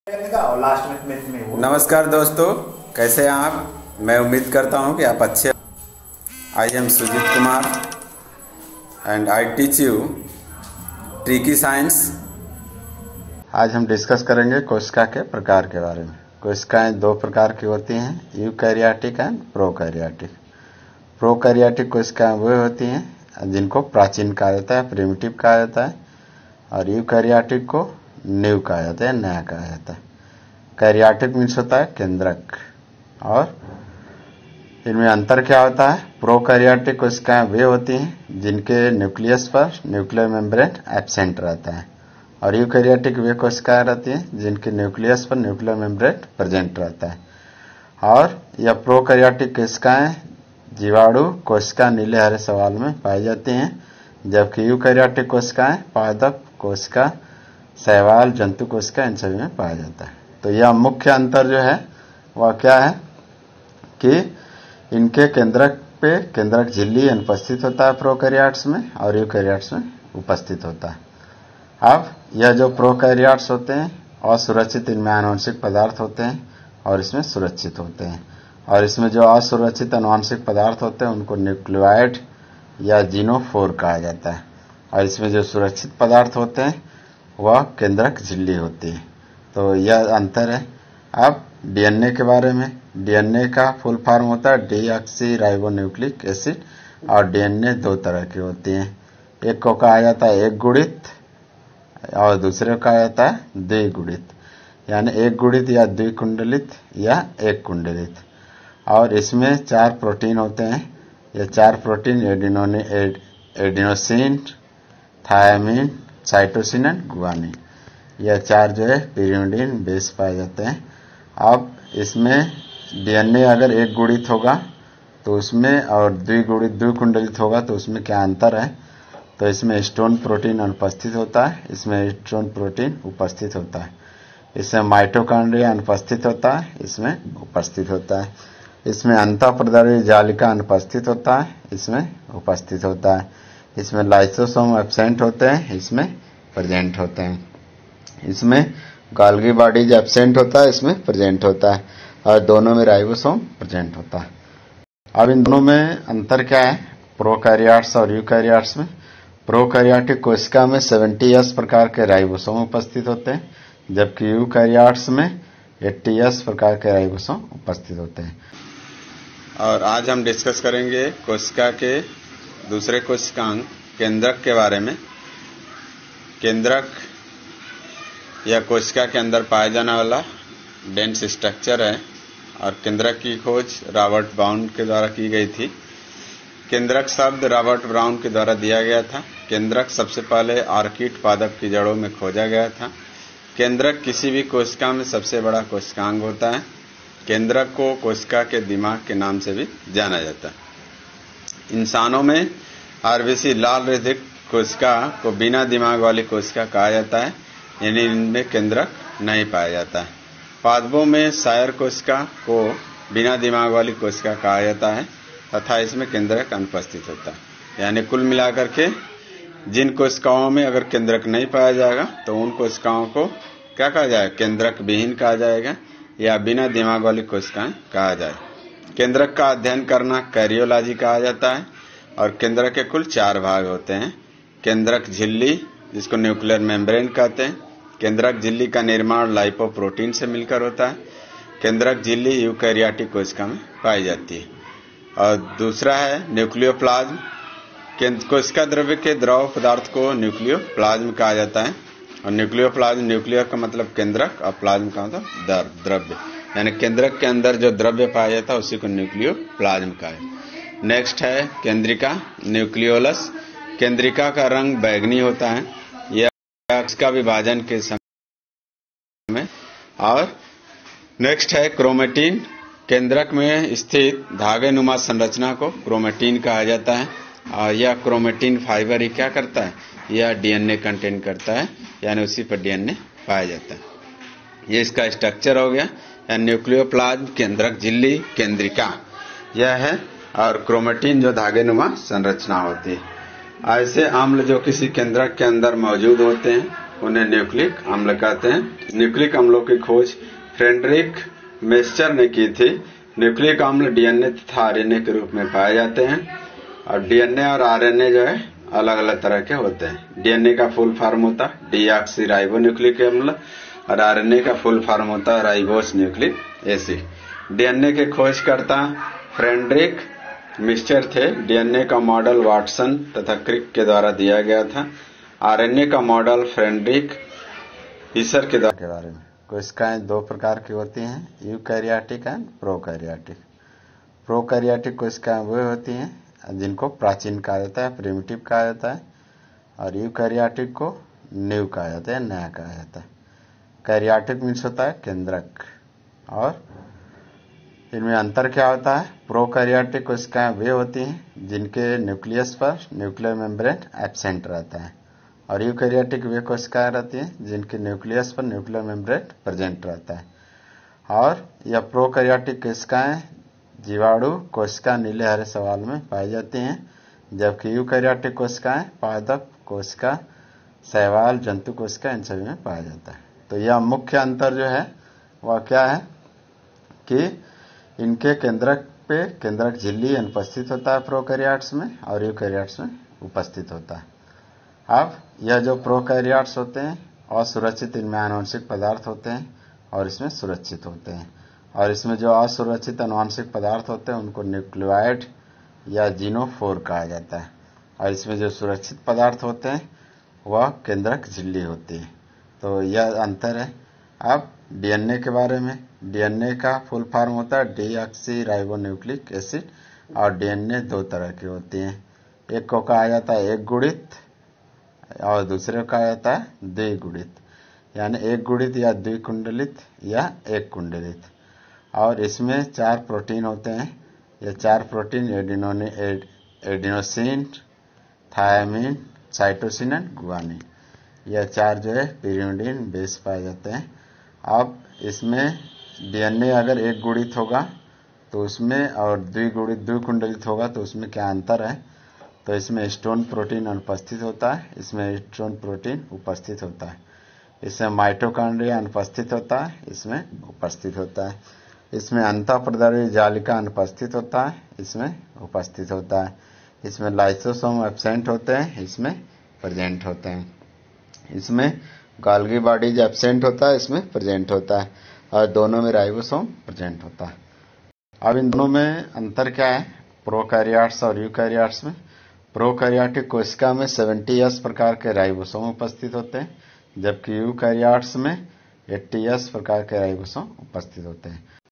और लास्ट में नमस्कार दोस्तों, कैसे हैं आप। मैं उम्मीद करता हूं कि आप अच्छे। I am Sujeet Kumar and I teach you tricky science. आज हम डिस्कस करेंगे कोशिका के प्रकार के बारे में। कोशिकाएं दो प्रकार की होती हैं, यूकैरियोटिक एंड प्रोकैरियोटिक। प्रोकैरियोटिक कोशिकाएं वो होती हैं जिनको प्राचीन कहा जाता है, प्रिमिटिव कहा जाता है, और यूकैरियोटिक को न्यू कहा जाता है, नया कहा जाता है। कैरियोटिक मीन्स होता है केंद्रक। और इनमें अंतर क्या होता है? प्रोकैरियोटिक कोशिकाएं वे होती हैं जिनके न्यूक्लियस पर न्यूक्लियर मेम्ब्रेन एब्सेंट रहता है, और यूकैरियोटिक वे कोशिकाएं रहती हैं जिनके न्यूक्लियस पर न्यूक्लियर मेम्ब्रेन प्रेजेंट रहता है। और यह प्रोकैरियोटिक कोशिकाएं जीवाणु कोशिका नीले हरे शैवाल में पाई जाती हैं, जबकि यूकैरियोटिक कोशिकाएं पादप कोशिका, शैवाल, जंतु कोशिका, इन सभी में पाया जाता है। तो यह मुख्य अंतर जो है वह क्या है कि इनके केंद्रक पे केंद्रक झिल्ली अनुपस्थित होता है प्रोकैरियोट्स में, और यूकैरियोट्स में उपस्थित होता है। अब यह जो प्रोकैरियोट्स होते हैं असुरक्षित, इनमें आनुवंशिक पदार्थ होते हैं और इसमें सुरक्षित होते हैं। और इसमें जो असुरक्षित आनुवंशिक पदार्थ होते हैं उनको न्यूक्लियोइड या जीनोफोर कहा जाता है, और इसमें जो सुरक्षित पदार्थ होते हैं वह केंद्रक झिल्ली होती है। तो यह अंतर है। अब डीएनए के बारे में, डीएनए का फुल फॉर्म होता है डीऑक्सी राइबोन्यूक्लिक एसिड, और डीएनए दो तरह की होती हैं। एक को कहा जाता है एक गुणित और दूसरे को कहा जाता है द्विगुणित, यानी एक गुणित या द्विकुंडलित या एक कुंडलित। और इसमें 4 प्रोटीन होते हैं। ये 4 protein adenosine, thymine, cytosine and guanine, यह 4 जो है pyrimidine बेस पाए जाते हैं। अब इसमें डीएनए अगर एक गुणित होगा तो उसमें, और द्विगुणित द्विकुंडलित होगा तो उसमें क्या अंतर है? तो इसमें स्टोन प्रोटीन अनुपस्थित होता है, इसमें स्टोन प्रोटीन उपस्थित होता है। इसमें माइटोकॉन्ड्रिया अनुपस्थित होता है, इसमें उपस्थित होता है। इसमें अंतःप्रद्रव्य जालिका अनुपस्थित होता है, इसमें उपस्थित होता है। इसमें लाइसोसोम एब्सेंट होते हैं, इसमें प्रेजेंट होते हैं। इसमें गोल्गी बॉडीज एब्सेंट होता है, इसमें प्रेजेंट होता है, और दोनों में राइबोसोम प्रेजेंट होता है। अब इन दोनों में अंतर क्या है प्रोकैरियोट्स और यूकैरियोट्स में? प्रोकैरियोटिक कोशिका में 70S प्रकार के राइबोसोम उपस्थित होते हैं, जबकि यूकैरियोट्स में 80S प्रकार के राइबोसोम उपस्थित होते हैं। और आज हम डिस्कस करेंगे कोशिका के दूसरे कोशिकांग केंद्रक के बारे में। केंद्रक यह कोशिका के अंदर पाया जाने वाला डेंस स्ट्रक्चर है, और केंद्रक की खोज रॉबर्ट ब्राउन के द्वारा की गई थी। केंद्रक शब्द रॉबर्ट ब्राउन के द्वारा दिया गया था। केंद्रक सबसे पहले आर्किड पादप की जड़ों में खोजा गया था। केंद्रक किसी भी कोशिका में सबसे बड़ा कोशिकांग होता है। केंद्रक को कोशिका के दिमाग के नाम से भी जाना जाता है। इंसानों में आरबीसी लाल रहित कोशिका को बिना दिमाग वाली कोशिका कहा जाता है, यानी इनमें केंद्रक नहीं पाया जाता है। पादपों में सायर कोशिका को बिना दिमाग वाली कोशिका कहा जाता है तथा इसमें केंद्रक अनुपस्थित होता है। यानी कुल मिलाकर के जिन कोशिकाओं में अगर केंद्रक नहीं पाया जाएगा तो उन कोशिकाओं को क्या कहा जाएगा? केंद्रक विहीन कहा जाएगा, या बिना दिमाग वाली कोशिकाएं कहा जाए। केंद्रक का अध्ययन करना कैरियोलॉजी कहा जाता है, और केंद्रक के कुल 4 भाग होते हैं। केंद्रक झिल्ली, जिसको न्यूक्लियर मेम्ब्रेन कहते हैं। केंद्रक झिल्ली का निर्माण लाइपोप्रोटीन से मिलकर होता है। केंद्रक झिल्ली यूकैरियोटिक कोशिका में पाई जाती है। और दूसरा है न्यूक्लियोप्लाज्म। कोशिका द्रव्य के द्रव पदार्थ को न्यूक्लियोप्लाज्म कहा जाता है, और न्यूक्लियोप्लाज्म, न्यूक्लियर का मतलब केंद्रक और प्लाज्म का मतलब द्रव्य, यानी केंद्रक के अंदर जो द्रव्य पाया जाता है उसी को न्यूक्लियोप्लाज्म कहा है। नेक्स्ट है केंद्रिका, न्यूक्लियोलस। केंद्रिका का रंग बैंगनी होता है, यह इसका विभाजन के समय। और नेक्स्ट है क्रोमेटिन। केंद्रक में स्थित धागे नुमा संरचना को क्रोमेटिन कहा जाता है, और यह क्रोमेटिन फाइबर ही क्या करता है? यह डीएनए कंटेन करता है, यानी उसी पर डीएनए पाया जाता है। ये इसका स्ट्रक्चर हो गया। न्यूक्लियोप्लाज्म, केंद्रक झिल्ली, केंद्रिका यह है, और क्रोमेटिन जो धागे नुमा संरचना होती है। ऐसे अम्ल जो किसी केंद्रक के अंदर मौजूद होते हैं उन्हें न्यूक्लिक अम्ल कहते हैं। न्यूक्लिक अम्लों की खोज फ्रेडरिक मेस्चर ने की थी। न्यूक्लिक अम्ल डीएनए तथा आरएनए के रूप में पाए जाते हैं और डीएनए और आरएनए जो है अलग अलग तरह के होते हैं। डीएनए का फुल फॉर्म होता है डीऑक्सी राइबो न्यूक्लिक अम्ल और आरएनए का फुल फॉर्म होता है राइबोस न्यूक्लिक एसिड। डीएनए के खोजकर्ता फ्रेडरिक मेस्चर थे। डीएनए का मॉडल वाटसन तथा क्रिक के द्वारा दिया गया था। आरएनए का मॉडल फ्रेडरिक हीसर के बारे में। कोशिकाएं दो प्रकार की होती हैं, यूकैरियोटिक एंड प्रोकैरियोटिक। प्रोकैरियोटिक कोशिकाएं वो होती हैं जिनको प्राचीन कहा जाता है, प्रिमिटिव कहा जाता है, और यूकैरियोटिक को न्यू कहा जाता है, नया कहा जाता है। कैरियोटिक मीन्स होता है केंद्रक, और इनमें अंतर क्या होता है? प्रोकैरियोटिक कोशिकाएं वे होती हैं जिनके न्यूक्लियस पर न्यूक्लियर मेम्ब्रेन एब्सेंट रहता है, और यूकैरियोटिक वे कोशिकाएं रहती हैं जिनके न्यूक्लियस पर न्यूक्लियर मेम्ब्रेन प्रेजेंट रहता है। और यह प्रोकैरियोटिक कोशिकाएं जीवाणु कोशिका नीले हरे शैवाल में पाई जाती हैं, जबकि यूकैरियोटिक कोशिकाएं पादप कोशिका, शैवाल, जंतु कोशिका, इन सभी में पाया जाता है। तो यह मुख्य अंतर जो है वह क्या है कि इनके केंद्रक पे केंद्रक झिल्ली अनुपस्थित होता है प्रोकैरियोट्स में, और यूकैरियोट्स में उपस्थित होता है। अब यह जो प्रोकैरियोट्स होते हैं असुरक्षित, इनमें आनुवंशिक पदार्थ होते हैं और इसमें सुरक्षित होते हैं, और इसमें जो असुरक्षित आनुवंशिक पदार्थ होते हैं उनको न्यूक्लियोइड या जीनोफोर कहा जाता है, और इसमें जो सुरक्षित पदार्थ होते हैं वह केंद्रक झिल्ली होती है। तो यह अंतर है। अब डीएनए के बारे में। डीएनए का फुल फॉर्म होता है डीऑक्सी राइबो न्यूक्लिक एसिड, और डीएनए दो तरह की होती हैं। एक को कहा जाता है एक गुणित और दूसरे को कहा जाता है द्विगुणित, यानी एक गुणित या द्विकुंडलित या एक कुंडलित। और इसमें 4 प्रोटीन होते हैं। ये 4 protein adenosine, thymine, cytosine and guanine, यह 4 जो है पिरिमिडीन बेस पाए जाते हैं। अब इसमें डीएनए अगर एक गुणित होगा तो उसमें, और द्विगुणित द्विकुंडलित होगा तो उसमें क्या अंतर है? तो इसमें हिस्टोन प्रोटीन अनुपस्थित होता है, इसमें हिस्टोन प्रोटीन उपस्थित होता है। इसमें माइटोकॉन्ड्रिया अनुपस्थित होता है, इसमें उपस्थित होता है। इसमें अंतःप्रद्रव्य जालिका अनुपस्थित होता है, इसमें उपस्थित होता है। इसमें लाइसोसोम एब्सेंट होते हैं, इसमें प्रेजेंट होते हैं। इसमें गोल्गी बॉडीज एब्सेंट होता है, इसमें प्रेजेंट होता है, और दोनों में राइबोसोम प्रेजेंट होता है। अब इन दोनों में अंतर क्या है प्रोकैरियोट्स और यूकैरियोट्स में? प्रोकैरियोटिक कोशिका में 70S प्रकार के राइबोसोम उपस्थित होते हैं, जबकि यूकैरियोट्स में 80S प्रकार के राइबोसोम उपस्थित होते हैं।